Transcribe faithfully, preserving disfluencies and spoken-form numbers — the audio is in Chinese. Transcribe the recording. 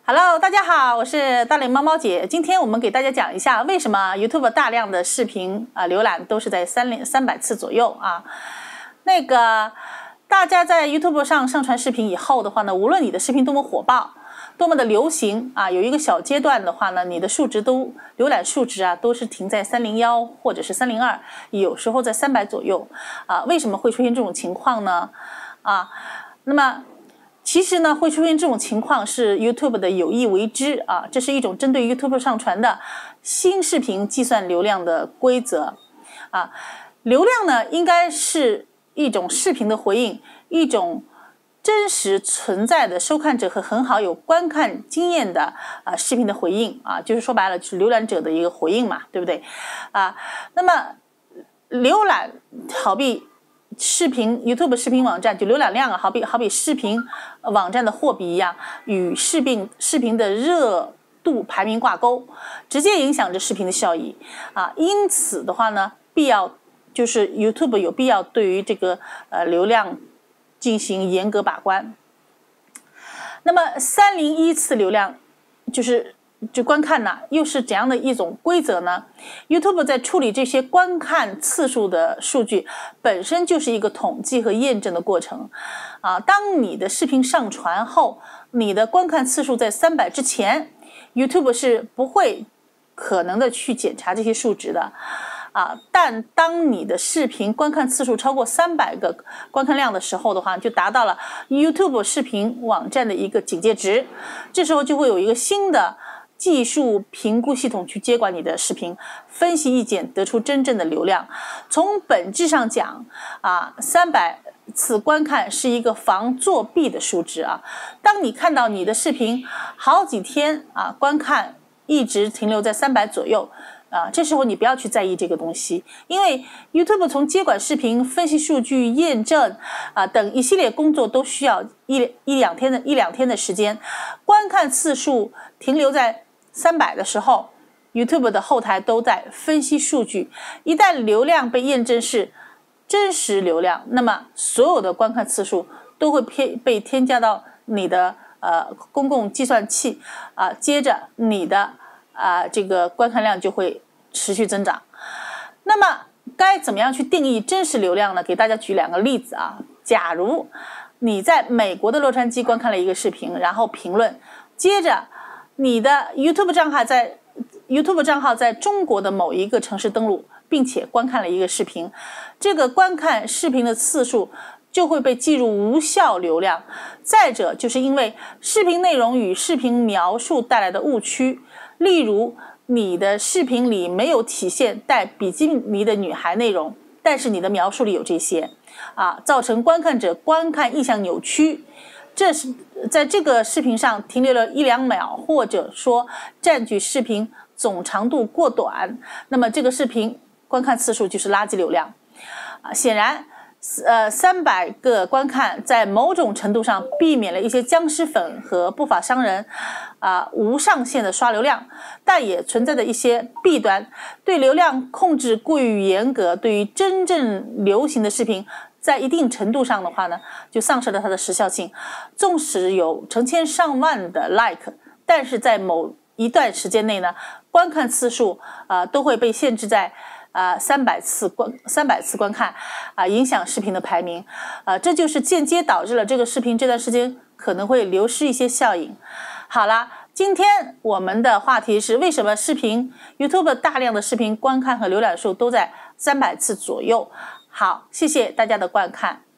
Hello， 大家好，我是大脸猫猫姐。今天我们给大家讲一下，为什么 YouTube 大量的视频啊、呃、浏览都是在三三百次左右啊。那个大家在 YouTube 上上传视频以后的话呢，无论你的视频多么火爆，多么的流行啊，有一个小阶段的话呢，你的数值都浏览数值啊都是停在三零一或者是三零二，有时候在三百左右啊。为什么会出现这种情况呢？啊，那么。其实呢，会出现这种情况是 YouTube 的有意为之啊，这是一种针对 YouTube 上传的新视频计算流量的规则啊。流量呢，应该是一种视频的回应，一种真实存在的收看者和很好有观看经验的啊视频的回应啊，就是说白了就是浏览者的一个回应嘛，对不对啊？那么浏览好比。视频 YouTube 视频网站就浏览量啊，好比好比视频网站的货币一样，与视频视频的热度排名挂钩，直接影响着视频的效益啊。因此的话呢，必要就是 YouTube 有必要对于这个呃流量进行严格把关。那么三零一次流量就是。就观看呢，又是怎样的一种规则呢 ？YouTube 在处理这些观看次数的数据，本身就是一个统计和验证的过程啊。当你的视频上传后，你的观看次数在三百之前 ，YouTube 是不会可能的去检查这些数值的啊。但当你的视频观看次数超过三百个观看量的时候的话，就达到了 YouTube 视频网站的一个警戒值，这时候就会有一个新的。技术评估系统去接管你的视频，分析意见，得出真正的流量。从本质上讲啊，三百次观看是一个防作弊的数值啊。当你看到你的视频好几天啊观看一直停留在三百左右啊，这时候你不要去在意这个东西，因为 YouTube 从接管视频、分析数据、验证啊等一系列工作都需要一一两天的一两天的时间，观看次数停留在三百的时候 YouTube 的后台都在分析数据，一旦流量被验证是真实流量，那么所有的观看次数都会被添加到你的呃公共计算器啊，接着你的啊这个观看量就会持续增长。那么该怎么样去定义真实流量呢？给大家举两个例子啊。假如你在美国的洛杉矶观看了一个视频，然后评论，接着你的 YouTube 账号在 YouTube 账号在中国的某一个城市登录，并且观看了一个视频，这个观看视频的次数就会被计入无效流量。再者，就是因为视频内容与视频描述带来的误区，例如你的视频里没有体现带比基尼的女孩内容，但是你的描述里有这些啊，造成观看者观看意向扭曲。这是在这个视频上停留了一两秒，或者说占据视频总长度过短，那么这个视频观看次数就是垃圾流量啊。显然呃三百个观看在某种程度上避免了一些僵尸粉和不法商人啊无上限的刷流量，但也存在着一些弊端，对流量控制过于严格，对于真正流行的视频在一定程度上的话呢，就丧失了它的时效性。纵使有成千上万的 like， 但是在某一段时间内呢，观看次数啊、呃、都会被限制在啊三百次观三百次观看啊、呃，影响视频的排名啊、呃，这就是间接导致了这个视频这段时间可能会流失一些效应。好了，今天我们的话题是为什么视频 YouTube 大量的视频观看和浏览数都在三百次左右。好，谢谢大家的观看。